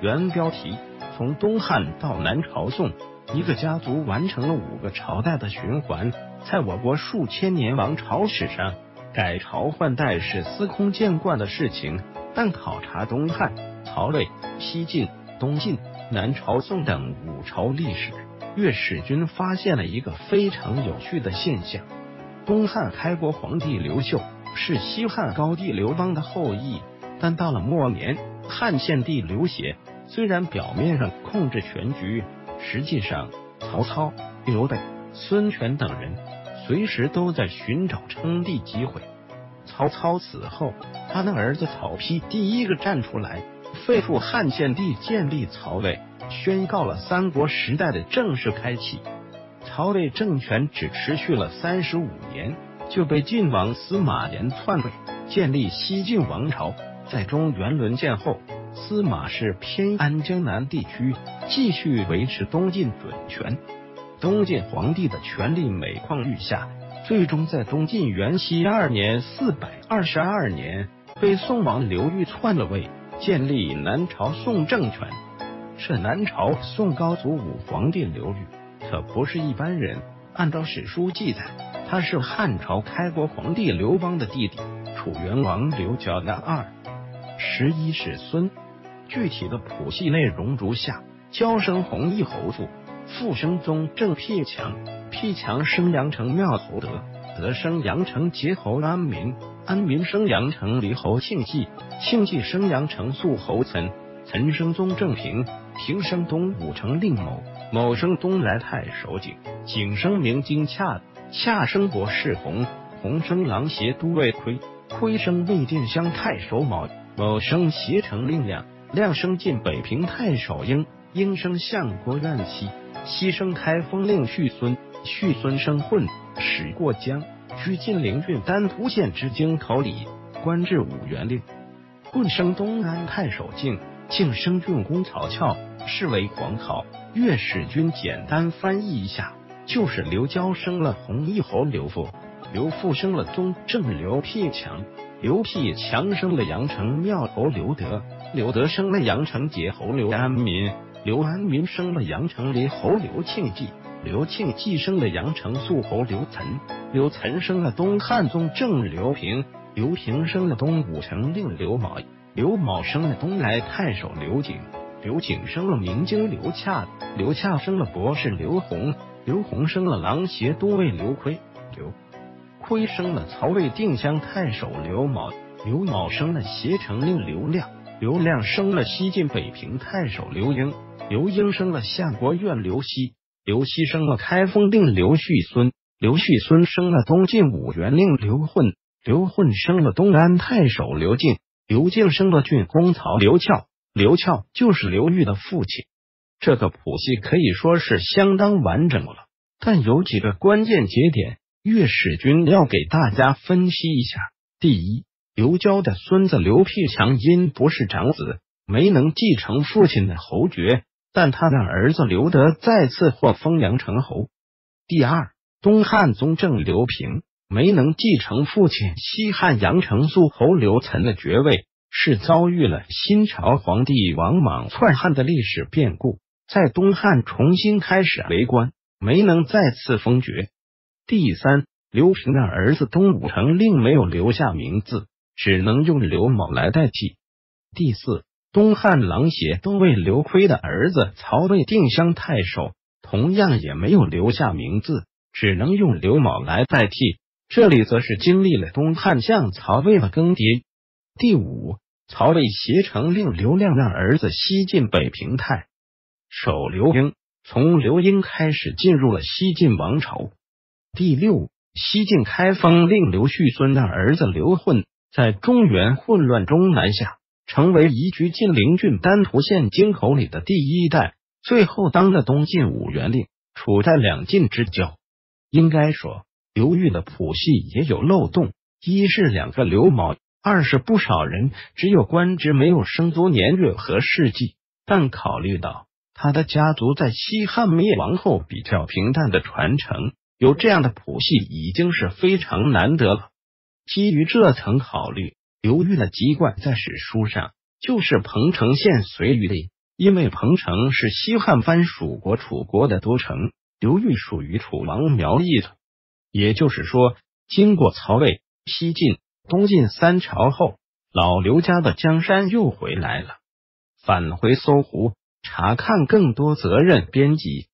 原标题：从东汉到南朝宋，一个家族完成了5个朝代的循环。在我国数千年王朝史上，改朝换代是司空见惯的事情，但考察东汉、曹魏、西晋、东晋、南朝宋等5朝历史，岳史君发现了一个非常有趣的现象。东汉开国皇帝刘秀是西汉高帝刘邦的后裔，但到了末年，汉献帝刘协虽然表面上控制全局，实际上曹操、刘备、孙权等人随时都在寻找称帝机会。曹操死后，他的儿子曹丕第一个站出来，废黜汉献帝，建立曹魏，宣告了三国时代的正式开启。曹魏政权只持续了35年，就被晋王司马炎篡位，建立西晋王朝。在中原沦陷后，司马氏偏安江南地区，继续维持东晋准权。东晋皇帝的权力每况愈下，最终在东晋元熙2年422年被宋王刘裕篡了位，建立南朝宋政权。这南朝宋高祖武皇帝刘裕可不是一般人，按照史书记载，他是汉朝开国皇帝刘邦的弟弟，楚元王刘交的11世孙。具体的谱系内容如下：交生弘义侯父，父生宗正辟强，辟强生阳城庙侯德，德生阳城节侯安民，安民生阳城离侯庆忌，庆忌生阳城肃侯岑，岑生宗正平，平生东武城令某，某生东莱太守景，景生明经洽，洽生博士弘，弘生郎协都尉亏，亏生魏定襄太守卯，某生协城令亮，亮生晋北平太守应，应生相国院西，西生开封令续孙，续孙生混，使过江，居晋陵郡丹徒县之京口里，官至武元令。混生东安太守敬，敬生郡公曹翘，是为皇考。岳史君简单翻译一下，就是刘交生了弘义侯刘父，刘父生了宗正刘辟强，刘辟强生了阳城庙侯刘德，刘德生了阳城节侯刘安民，刘安民生了阳城离侯刘庆忌，刘庆忌生了阳城肃侯刘岑，刘岑生了东汉宗正刘平，刘平生了东武城令刘卯，刘卯生了东莱太守刘景，刘景生了明经刘洽，刘洽生了博士刘弘，刘弘生了郎协都尉刘亏，刘亏生了曹魏定襄太守刘卯，刘卯生了协城令刘亮，刘亮生了西晋北平太守刘英，刘英生了相国院刘熙，刘熙生了开封令刘续孙，刘续孙生了东晋武元令刘混，刘混生了东安太守刘敬，刘敬生了郡公曹刘翘，刘翘就是刘裕的父亲。这个谱系可以说是相当完整了，但有几个关键节点，岳史君要给大家分析一下。第一，刘交的孙子刘辟强因不是长子，没能继承父亲的侯爵，但他的儿子刘德再次获封阳城侯。第二，东汉宗正刘平没能继承父亲西汉阳城肃侯刘岑的爵位，是遭遇了新朝皇帝王莽篡汉的历史变故，在东汉重新开始为官，没能再次封爵。第三，刘平的儿子东武城令没有留下名字，只能用刘卯来代替。第四，东汉郎协都尉刘亏的儿子曹魏定襄太守同样也没有留下名字，只能用刘卯来代替。这里则是经历了东汉向曹魏的更迭。第五，曹魏协城令刘亮的儿子西晋北平太守刘英，从刘英开始进入了西晋王朝。第六，西晋开封令刘续孙的儿子刘混，在中原混乱中南下，成为移居晋陵郡丹徒县京口里的第一代，最后当了东晋武元令，处在两晋之交。应该说，刘裕的谱系也有漏洞，一是2个刘卯，二是不少人只有官职没有生卒年月和事迹。但考虑到他的家族在西汉灭亡后比较平淡的传承，有这样的谱系已经是非常难得了。基于这层考虑，刘裕的籍贯在史书上就是彭城县随余里， 因为彭城是西汉藩属国楚国的都城，刘裕属于楚王苗裔的。也就是说，经过曹魏、西晋、东晋三朝后，老刘家的江山又回来了。返回搜狐，查看更多责任编辑。